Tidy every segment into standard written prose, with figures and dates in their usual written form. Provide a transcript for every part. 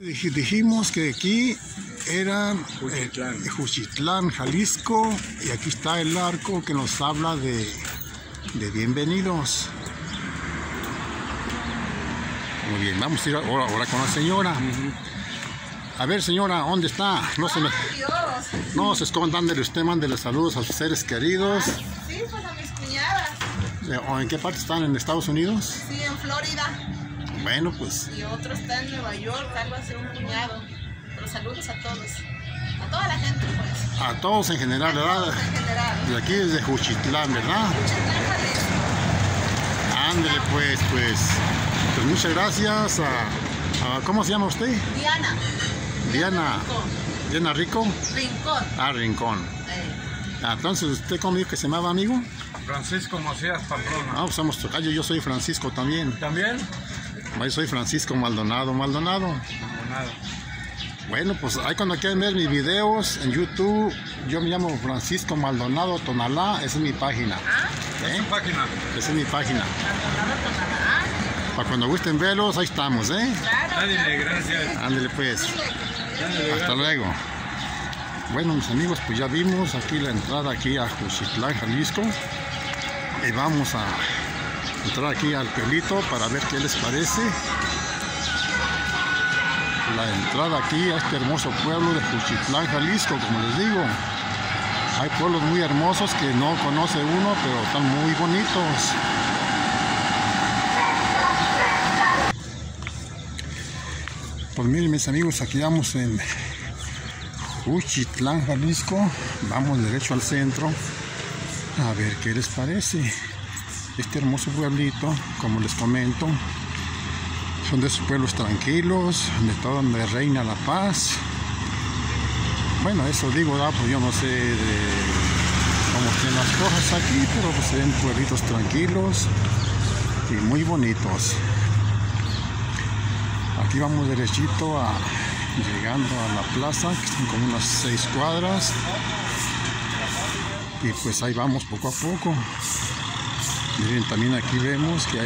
Dijimos que aquí era Juchitlán, Jalisco, y aquí está el arco que nos habla de bienvenidos. Muy bien, vamos a ir ahora con la señora. A ver, señora, ¿dónde está? No se escondan, mándele saludos a sus seres queridos. Sí, pues a mis cuñadas. ¿O en qué parte están? ¿En Estados Unidos? Sí, en Florida. Bueno, pues. Y otro está en Nueva York, algo así, un cuñado. Pero saludos a todos. A toda la gente, pues. A todos en general, ¿verdad? En general. De aquí desde Juchitlán, ¿verdad? Juchitlán, Jalisco. Ándele, pues muchas gracias ¿cómo se llama usted? Diana. Diana. ¿Diana Rico? Rincón. Rincón. Entonces, ¿usted cómo dijo que se llamaba, amigo? Francisco Macías Pamplona. Pues somos tocayo, yo soy Francisco también. ¿También? Yo soy Francisco Maldonado. Bueno, pues ahí cuando quieren ver mis videos en YouTube, yo me llamo Francisco Maldonado Tonalá, esa es mi página. ¿Es su página? Esa es mi página. Maldonado Tonalá. Para cuando gusten verlos, ahí estamos, Claro. Ándale, gracias. Ándale pues. Ándale, Hasta luego. Bueno, mis amigos, pues ya vimos aquí la entrada aquí a Juchitlán, Jalisco. Y vamos a entrar aquí al pueblito para ver qué les parece. La entrada aquí a este hermoso pueblo de Juchitlán, Jalisco, como les digo. Hay pueblos muy hermosos que no conoce uno, pero están muy bonitos. Pues miren, mis amigos, aquí vamos en Juchitlán, Jalisco. Vamos derecho al centro a ver qué les parece. Este hermoso pueblito, como les comento, son de esos pueblos tranquilos, de todo donde reina la paz. Bueno, eso digo, pues yo no sé de cómo estén las cosas aquí, pero pues se ven pueblitos tranquilos y muy bonitos. Aquí vamos derechito llegando a la plaza, que son como unas 6 cuadras. Y pues ahí vamos poco a poco. Miren, también aquí vemos que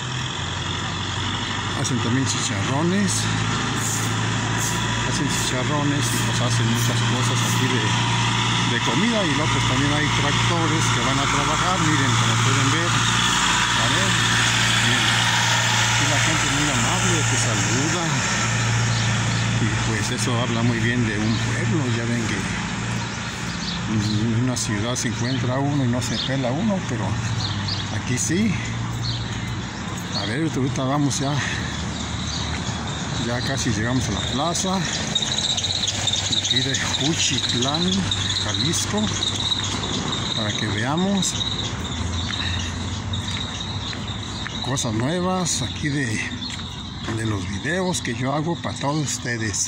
hacen también chicharrones. Hacen chicharrones y pues hacen muchas cosas aquí de comida. Y luego pues también hay tractores que van a trabajar. Miren, como pueden ver. A ver. Miren. Aquí la gente es muy amable, que saluda. Y pues eso habla muy bien de un pueblo. Ya ven que en una ciudad se encuentra uno y no se pela uno, pero aquí sí. A ver, ahorita vamos ya casi llegamos a la plaza aquí de Juchitlán, Jalisco, para que veamos cosas nuevas aquí de los videos que yo hago para todos ustedes.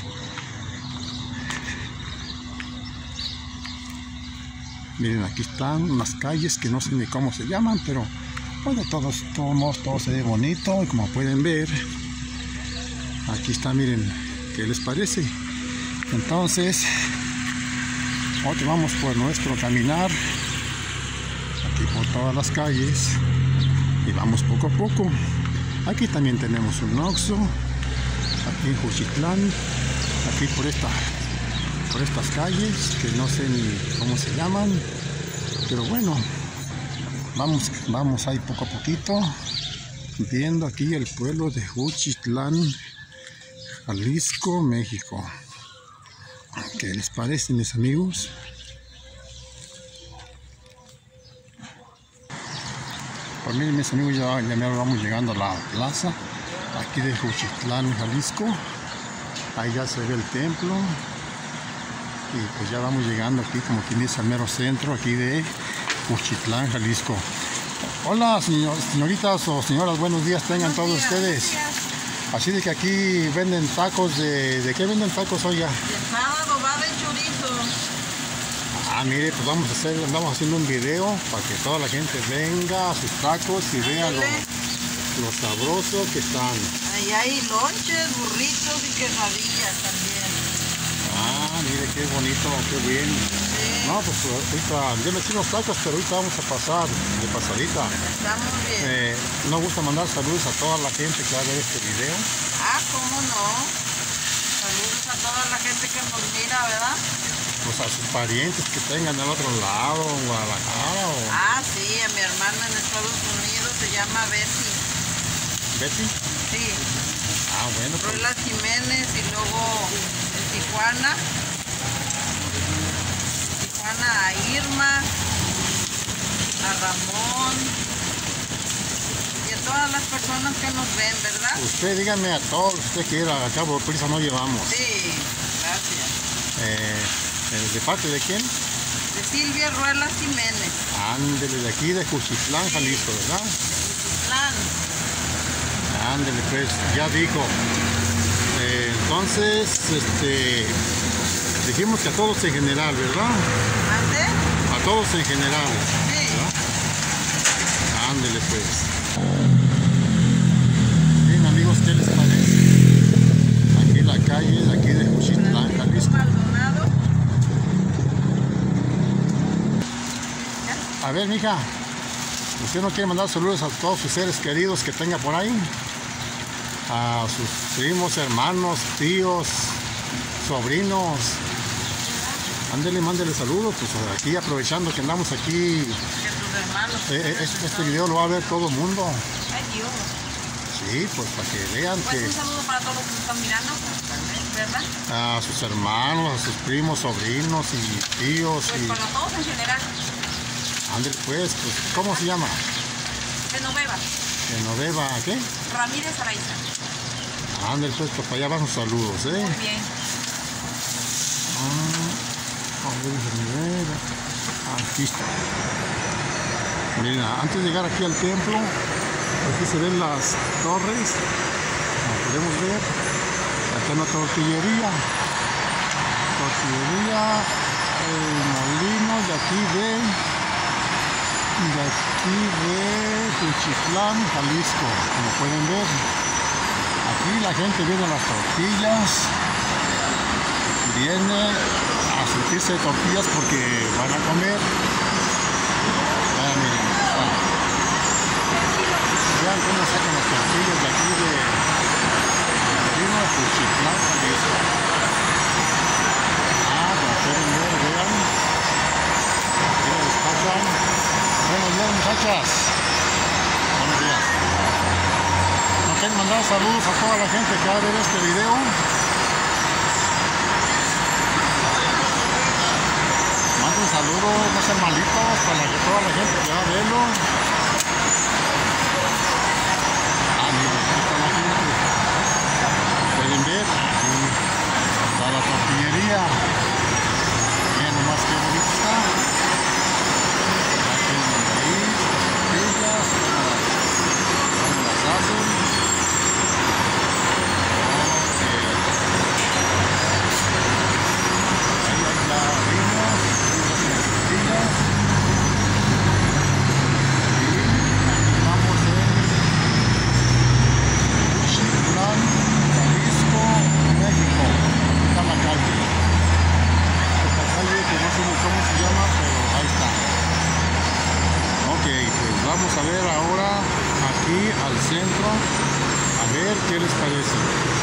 Miren, aquí están unas calles que no sé ni cómo se llaman, pero pues de todos modos todo se ve bonito. Y como pueden ver, aquí está, miren, ¿qué les parece? Entonces, ahora vamos por nuestro caminar aquí por todas las calles y vamos poco a poco. Aquí también tenemos un Oxxo, aquí en Juchitlán, aquí por estas calles que no sé ni cómo se llaman, pero bueno, vamos ahí poco a poquito viendo aquí el pueblo de Juchitlán, Jalisco, México. ¿Qué les parece, mis amigos? Pues miren, mis amigos, ya me vamos llegando a la plaza aquí de Juchitlán, Jalisco. Ahí ya se ve el templo. Y pues ya vamos llegando aquí, como quien dice, al mero centro aquí de Juchitlán, Jalisco. Hola, señoritas o señoras, buenos días tengan todos ustedes. Así de que aquí venden tacos ¿de qué venden tacos, oiga? De sábado va de chorizo. Mire, pues andamos haciendo un video para que toda la gente venga a sus tacos y vea lo sabroso que están. Ahí hay lonches, burritos y quesadillas también. Mire qué bonito, qué bien. Sí. No, pues ahorita, yo me eché unos tacos, pero ahorita vamos a pasar de pasadita. Está muy bien. Nos gusta mandar saludos a toda la gente que va a ver este video. ¿Cómo no? a toda la gente que nos mira, ¿verdad? Pues a sus parientes que tengan del otro lado, en Guadalajara o... Ah, sí, a mi hermana en Estados Unidos se llama Betty. ¿Betty? Sí, Ah, bueno, pues Ruelas Jiménez y luego en Tijuana a Irma, a Ramón y a todas las personas que nos ven, ¿verdad? usted dígame a todos, usted quiera, al cabo prisa no llevamos. Sí, gracias. ¿De parte de quién? De Silvia Ruelas Jiménez. Ándele, de aquí de Juchitlán, Jalisco, ¿verdad? Plan. Ándele, pues, ya dijo. Entonces, dijimos que a todos en general, ¿verdad? ¿Mande? A todos en general. Sí. Ándele, pues. Bien, amigos, ¿qué les parece? Aquí en la calle, de aquí de Juchitlán, Jalisco. Maldonado. A ver, mija, ¿usted no quiere mandar saludos a todos sus seres queridos que tenga por ahí? A sus primos, hermanos, tíos, sobrinos. Ándele, mándele saludos, pues aquí aprovechando que andamos aquí. Que tus hermanos. Este video lo va a ver todo el mundo. Ay, Dios. Sí, pues para que vean Pues que un saludo para todos los que están mirando, ¿verdad? a sus hermanos, a sus primos, sobrinos y tíos. Pues para todos en general. Ándele, pues, ¿cómo se llama? Genoveva. Genoveva, ¿qué? Ramírez Araiza. Ándele, pues, para allá van sus saludos, ¿eh? Muy bien. Aquí está. Miren, antes de llegar aquí al templo, aquí se ven las torres, como podemos ver. Acá una tortillería, molino de aquí de Juchitlán, Jalisco, como pueden ver. Aquí la gente viene a las tortillas, viene a sentirse tortillas porque van a comer. Miren, vean cómo sacan las tortillas de aquí de Juchitlán, Jalisco. Como pueden ver, vean. Aquí lo destacan. Buenos días, muchachas. Buenos días. ¿No quieren mandar saludos a toda la gente que va a ver este video? Manden saludos, no sean malitos, para que toda la gente que va a verlo. Miren, aquí está la gente. Pueden ver, aquí está la tortillería. Miren nomás qué bonito está. Aquí tienen el maíz, las tortillas, cómo las hacen. Ahí la harina. Vamos a ver ahora aquí al centro, a ver qué les parece.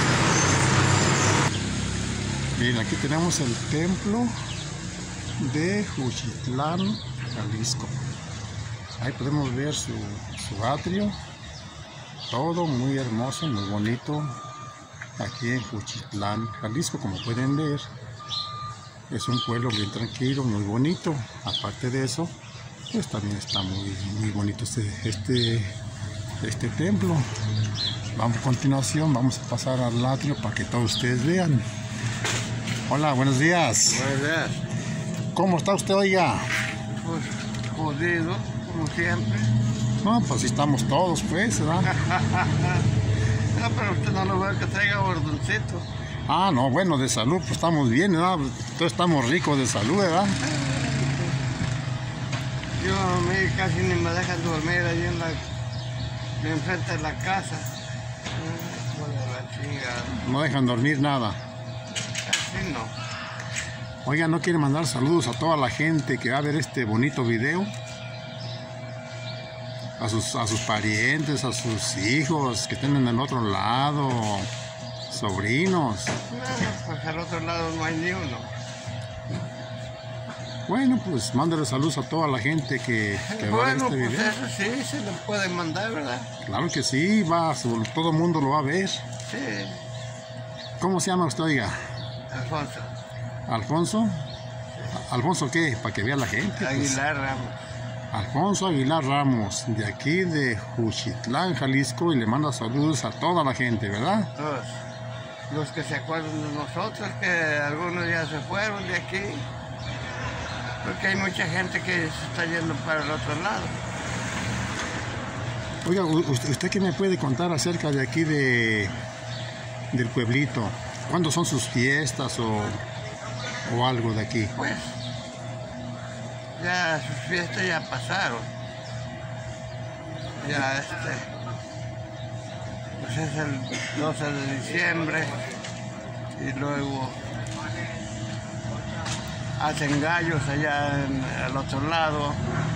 Miren, aquí tenemos el templo de Juchitlán, Jalisco. Ahí podemos ver su atrio, todo muy hermoso, muy bonito. Aquí en Juchitlán, Jalisco, como pueden ver, es un pueblo bien tranquilo, muy bonito. Aparte de eso, pues también está muy bonito este templo. Vamos a continuación, vamos a pasar al atrio para que todos ustedes vean. Hola, buenos días. Buenos días. ¿Cómo está usted, oiga? Pues jodido, como siempre. No, pues sí estamos todos, pues, ¿verdad? No, pero usted no lo ve que traiga bordoncito. Ah, no, bueno, de salud, pues estamos bien, ¿verdad? Todos estamos ricos de salud, ¿verdad? Yo a mí casi ni me dejan dormir ahí de enfrente de la casa. La chingada. No dejan dormir nada. Así no. Oiga, ¿no quiere mandar saludos a toda la gente que va a ver este bonito video? A sus parientes, a sus hijos que estén en el otro lado, sobrinos. No, pues al otro lado no hay ni uno. Bueno, pues mándale saludos a toda la gente que va a ver Bueno, este pues video. eso sí, se le puede mandar, ¿verdad? Claro que sí, todo el mundo lo va a ver. Sí, ¿Cómo se llama usted, oiga? Alfonso. ¿Alfonso? ¿Alfonso qué? Para que vea la gente. pues. Aguilar Ramos. Alfonso Aguilar Ramos, de aquí de Juchitlán, Jalisco, y le manda saludos a toda la gente, ¿verdad? Todos. Los que se acuerdan de nosotros, que algunos ya se fueron de aquí. Porque hay mucha gente que se está yendo para el otro lado. Oiga, ¿usted qué me puede contar acerca de aquí del pueblito? ¿Cuándo son sus fiestas o algo de aquí? Pues, ya sus fiestas ya pasaron. Ya pues es el 12 de diciembre y luego hacen gallos allá al otro lado.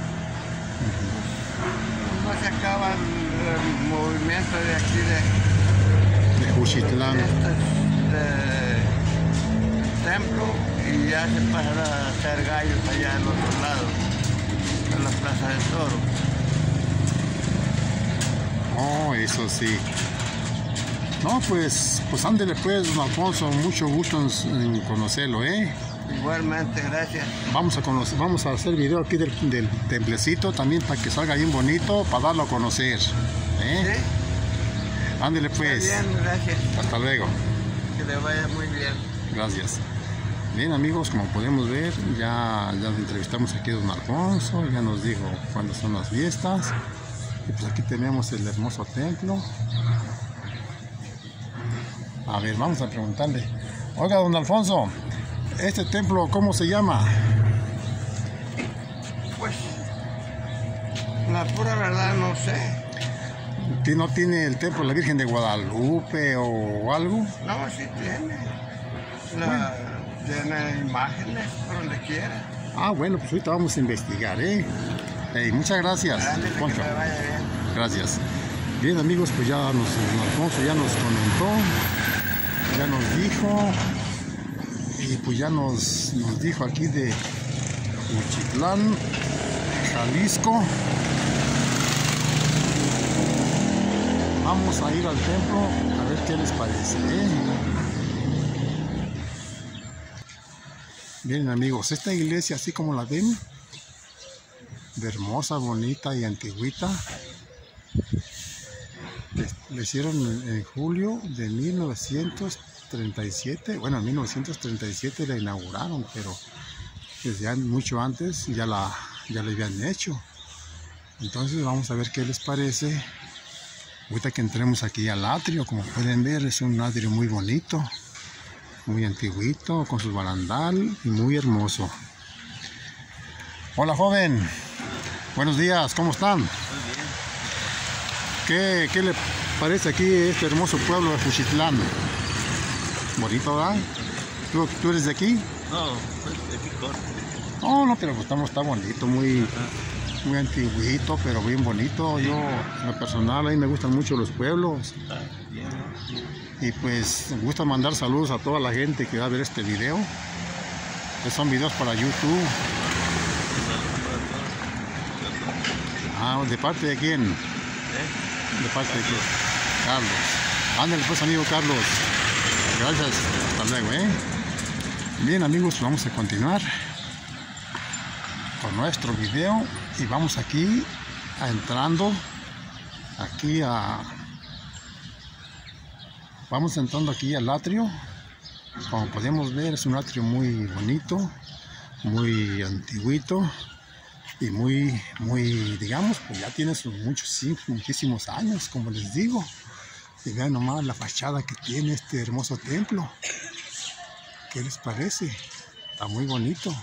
No se acaba el movimiento de aquí De Juchitlán. de templo y ya se pasan a hacer gallos allá al otro lado, en la Plaza del Toro. Oh, eso sí. No, pues ándele pues, don Alfonso, mucho gusto en conocerlo, ¿eh? Igualmente, gracias. Vamos a hacer video aquí del templecito también para que salga bien bonito, para darlo a conocer, ¿eh? ¿Sí? Ándele pues. Está bien, gracias. Hasta luego. Que le vaya muy bien. Gracias. Bien amigos, como podemos ver, ya entrevistamos aquí a don Alfonso, ya nos dijo cuándo son las fiestas. Y pues aquí tenemos el hermoso templo. A ver, vamos a preguntarle. Oiga, don Alfonso, ¿este templo cómo se llama? Pues, la pura verdad no sé. ¿No tiene el templo de la Virgen de Guadalupe o algo? No, sí tiene. Tiene imágenes por donde quiera. Ah, bueno, pues ahorita vamos a investigar, ¿eh? Hey, muchas gracias, Ándale, que Poncho. le vaya bien. Gracias. Bien amigos, pues ya don Alfonso ya nos comentó, ya nos dijo, y pues ya nos dijo aquí de Juchitlán, Jalisco. Vamos a ir al templo a ver qué les parece, ¿eh? Bien amigos, esta iglesia así como la ven, de hermosa, bonita y antigüita, le hicieron en julio de 1937, bueno, en 1937 la inauguraron, pero desde mucho antes ya la habían hecho. Entonces vamos a ver qué les parece. Ahorita que entremos aquí al atrio, como pueden ver, es un atrio muy bonito, muy antiguito, con su barandal y muy hermoso. Hola joven, buenos días, ¿cómo están? Muy bien. ¿Qué le parece aquí este hermoso pueblo de Juchitlán? Bonito, ¿verdad? ¿Tú eres de aquí? No, pues de aquí corto. Oh, no, pero está bonito, muy antiguito, pero bien bonito. Yo, en lo personal, a mí me gustan mucho los pueblos. Y pues me gusta mandar saludos a toda la gente que va a ver este video. Son videos para YouTube. Ah, ¿de parte de quién? ¿De parte de quién? Carlos. Ándale pues, amigo Carlos. Gracias. Hasta luego, ¿eh? Bien amigos, vamos a continuar con nuestro video y vamos aquí vamos entrando aquí al atrio. Como podemos ver, es un atrio muy bonito, muy antiguito y muy, digamos, pues ya tiene muchísimos años, como les digo. Y vean nomás la fachada que tiene este hermoso templo. ¿Qué les parece? Está muy bonito.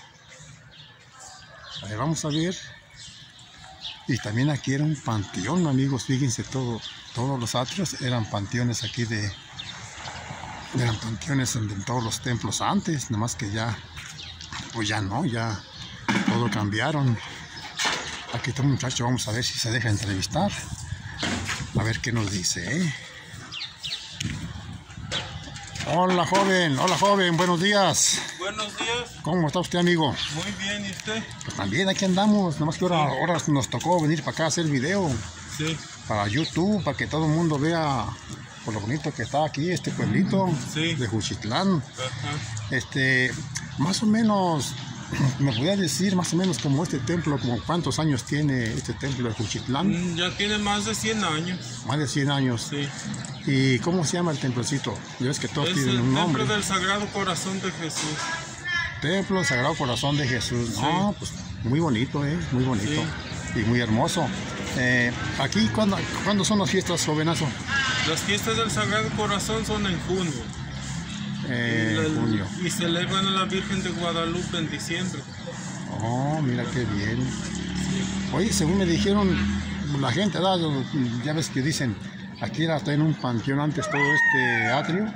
A ver, vamos a ver. Y también aquí era un panteón, amigos. Fíjense, todos los atrios eran panteones aquí eran panteones en todos los templos antes, nada más que ya, pues ya no, ya todo cambiaron. Aquí está un muchacho, vamos a ver si se deja entrevistar. A ver qué nos dice, ¿eh? Hola joven, buenos días. Buenos días. ¿Cómo está usted, amigo? Muy bien, ¿y usted? Pues también aquí andamos, nomás que ahora nos tocó venir para acá a hacer video Sí. para YouTube, para que todo el mundo vea por lo bonito que está aquí este pueblito Sí. de Juchitlán. Ajá. Más o menos, ¿me podría decir más o menos como este templo, como cuántos años tiene este templo de Juchitlán? Ya tiene más de 100 años. Más de 100 años. Sí. ¿Y cómo se llama el templecito? Ya ves que todos Es tienen el un nombre. templo del Sagrado Corazón de Jesús. Templo del Sagrado Corazón de Jesús. Sí. No, pues muy bonito, muy bonito. Y muy hermoso. Aquí, ¿cuándo son las fiestas, jovenazo? Las fiestas del Sagrado Corazón son en junio. Junio. Y celebran a la Virgen de Guadalupe en diciembre. Oh, mira qué bien. Oye, según me dijeron la gente, ¿verdad? Ya ves que dicen, aquí era en un panteón antes todo este atrio.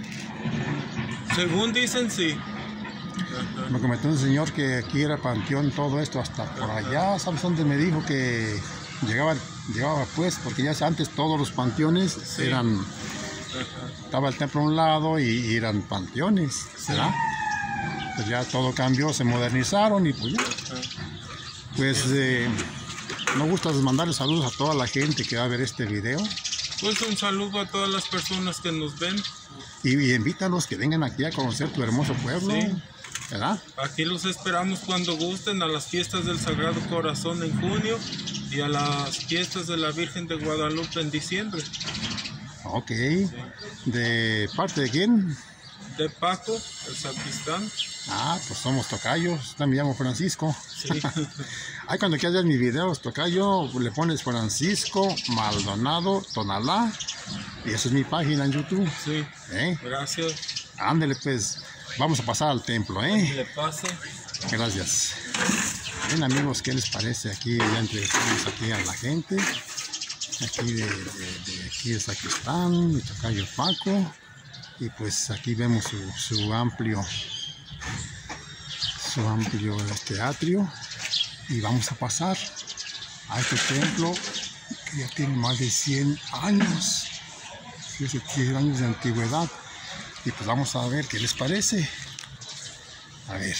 Según dicen, sí. Me comentó un señor que aquí era panteón todo esto hasta por allá. ¿Sabes dónde me dijo que llegaba pues? Porque ya antes todos los panteones eran... Estaba el templo a un lado y eran panteones, ¿verdad? Pues ya todo cambió, se modernizaron y pues ya. Pues me gusta mandarle saludos a toda la gente que va a ver este video. Pues un saludo a todas las personas que nos ven. Y invítalos que vengan aquí a conocer tu hermoso pueblo, Sí. ¿verdad? Aquí los esperamos cuando gusten a las fiestas del Sagrado Corazón en junio y a las fiestas de la Virgen de Guadalupe en diciembre. Ok. ¿De parte de quién? De Paco, el sacristán. Ah, pues somos tocayos. También me llamo Francisco. Sí. Ahí cuando quieras ver mis videos, tocayo, le pones Francisco Maldonado Tonalá. Y esa es mi página en YouTube. Sí. ¿Eh? Gracias. Ándele pues. Vamos a pasar al templo, Que le pase. Gracias. Bien, amigos, ¿qué les parece? Aquí ya entrevistamos aquí a la gente. Aquí aquí de sacristán, mi tocayo Paco. Y pues aquí vemos su amplio atrio. Y vamos a pasar a este templo que ya tiene más de 100 años. 100 años de antigüedad. Y pues vamos a ver qué les parece. A ver.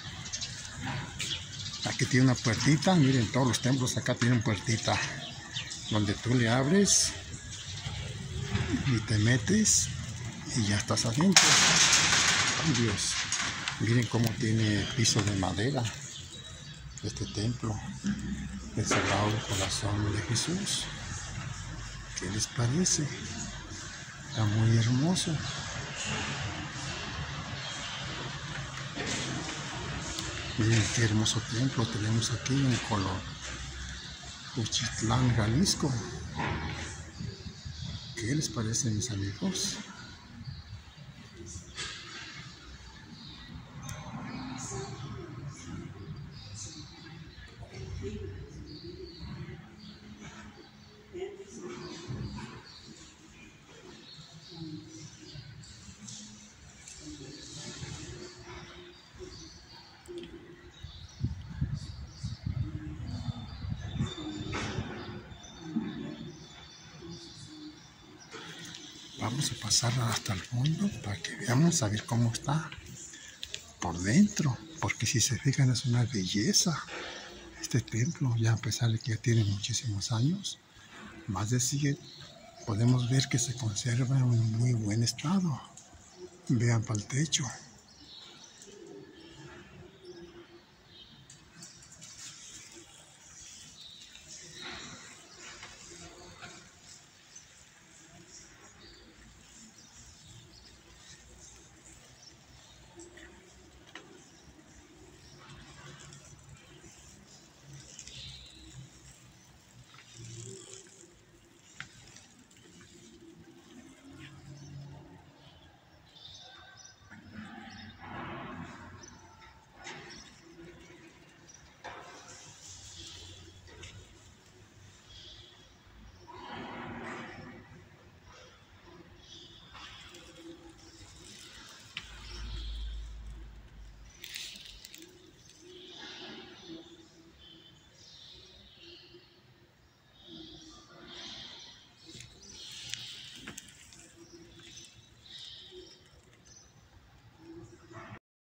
Aquí tiene una puertita. Miren, todos los templos acá tienen puertita. Donde tú le abres y te metes y ya estás adentro. Ay, Dios. Miren cómo tiene piso de madera este templo del Sagrado Corazón de Jesús. ¿Qué les parece? Está muy hermoso. Miren qué hermoso templo tenemos aquí en Juchitlán, Jalisco. ¿Qué les parece, mis amigos? Vamos a pasar hasta el fondo para que veamos a ver cómo está por dentro, porque si se fijan es una belleza este templo, ya a pesar de que ya tiene muchísimos años, más de 100, podemos ver que se conserva en un muy buen estado. Vean para el techo.